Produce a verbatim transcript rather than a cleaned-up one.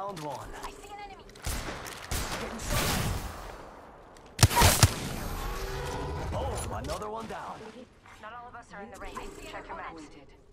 Round one. I see an enemy. Oh, another one down. Not all of us are in the race. Check your maps.